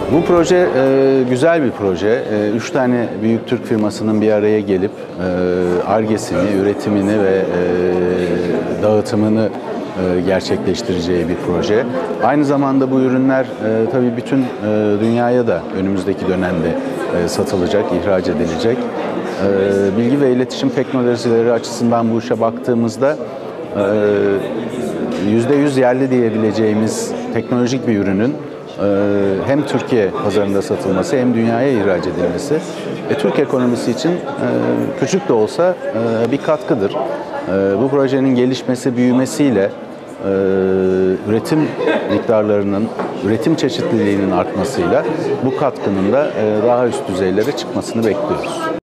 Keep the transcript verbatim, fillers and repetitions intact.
Bu proje e, güzel bir proje. E, üç tane büyük Türk firmasının bir araya gelip Ar-Ge'sini, üretimini ve e, dağıtımını e, gerçekleştireceği bir proje. Aynı zamanda bu ürünler e, tabii bütün e, dünyaya da önümüzdeki dönemde e, satılacak, ihraç edilecek. E, bilgi ve iletişim teknolojileri açısından bu işe baktığımızda yüzde yüz yerli diyebileceğimiz teknolojik bir ürünün hem Türkiye pazarında satılması hem dünyaya ihraç edilmesi ve Türk ekonomisi için küçük de olsa bir katkıdır. Bu projenin gelişmesi, büyümesiyle üretim miktarlarının, üretim çeşitliliğinin artmasıyla bu katkının da daha üst düzeylere çıkmasını bekliyoruz.